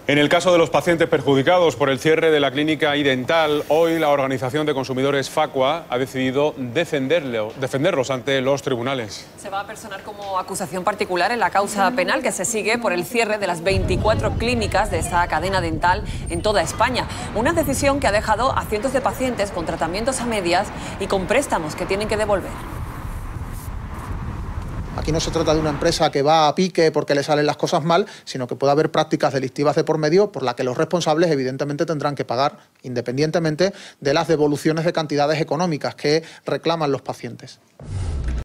En el caso de los pacientes perjudicados por el cierre de la clínica iDental, hoy la organización de consumidores Facua ha decidido defenderlos ante los tribunales. Se va a personar como acusación particular en la causa penal que se sigue por el cierre de las 24 clínicas de esta cadena dental en toda España. Una decisión que ha dejado a cientos de pacientes con tratamientos a medias y con préstamos que tienen que devolver. Aquí no se trata de una empresa que va a pique porque le salen las cosas mal, sino que puede haber prácticas delictivas de por medio por las que los responsables evidentemente tendrán que pagar, independientemente de las devoluciones de cantidades económicas que reclaman los pacientes.